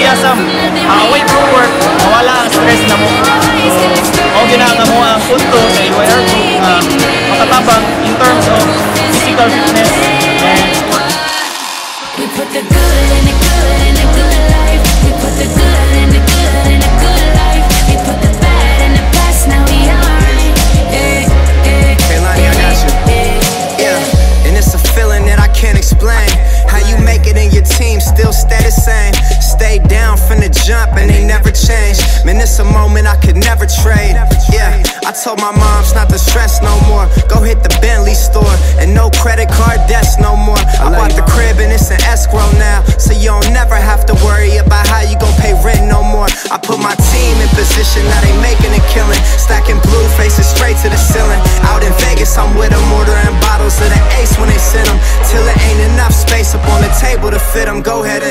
enthusiasm. Away from work, mawala ang stress na mo. O ginanga mo ang punto sa LYR Group makatabang in terms of physical fitness and we put the good in the good in the good life. We put the good in the good in the good life. We put the bad in the past, now we alright. Hey Lonnie, I got you. Yeah, and it's a feeling that I can't explain. How you make it in your team still stay the same. Stay down from the jump and they never change. Man, it's a moment I could never trade. Yeah, I told my moms not to stress no more. Go hit the Bentley store and no credit card debts no more. I bought the crib and it's an escrow now, so you don't never have to worry about how you gon' pay rent no more. I put my team in position, now they making a killing. Stacking blue faces straight to the ceiling. Out in Vegas, I'm with them, ordering bottles of the Ace when they send them. Till it ain't enough space up on the table to fit them. Go ahead and